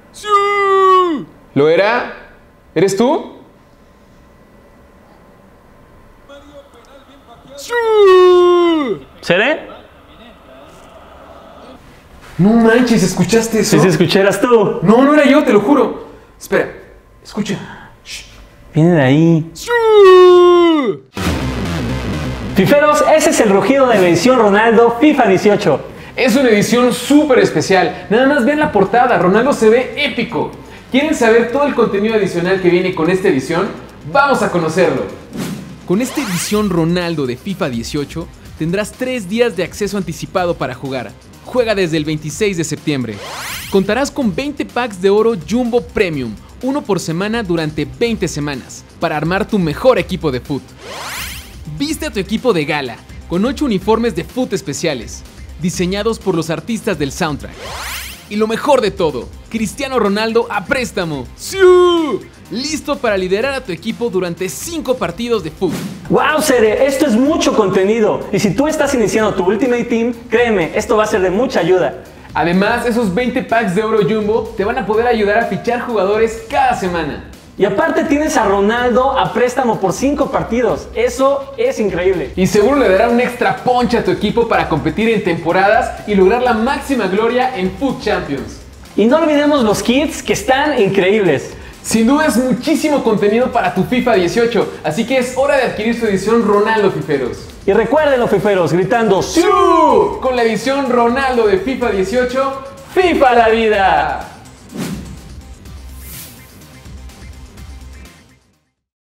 ¡Sí! ¿Lo era? ¿Eres tú? ¡Sí! ¿Seré? No manches, ¿escuchaste eso? Si se escucharas tú. No, no era yo, te lo juro. Espera, escucha. Shh. Viene de ahí. ¡Sí! Fiferos, ese es el rugido de la edición Ronaldo FIFA 18. Es una edición súper especial. Nada más vean la portada, Ronaldo se ve épico. ¿Quieren saber todo el contenido adicional que viene con esta edición? Vamos a conocerlo. Con esta edición Ronaldo de FIFA 18 tendrás 3 días de acceso anticipado para jugar. Juega desde el 26 de septiembre. Contarás con 20 packs de oro Jumbo Premium, uno por semana durante 20 semanas, para armar tu mejor equipo de fútbol. Viste a tu equipo de gala, con 8 uniformes de fútbol especiales, diseñados por los artistas del soundtrack. Y lo mejor de todo, Cristiano Ronaldo a préstamo. ¡Sí! Listo para liderar a tu equipo durante 5 partidos de fútbol. ¡Wow, Cere! Esto es mucho contenido. Y si tú estás iniciando tu Ultimate Team, créeme, esto va a ser de mucha ayuda. Además, esos 20 packs de oro Jumbo te van a poder ayudar a fichar jugadores cada semana. Y aparte tienes a Ronaldo a préstamo por 5 partidos. Eso es increíble. Y seguro le dará un extra punch a tu equipo para competir en temporadas y lograr la máxima gloria en Foot Champions. Y no olvidemos los kits que están increíbles. Sin duda es muchísimo contenido para tu FIFA 18, así que es hora de adquirir su edición Ronaldo Fiferos. Y recuerden los fiferos gritando ¡Sí! Con la edición Ronaldo de FIFA 18, ¡FIFA la vida!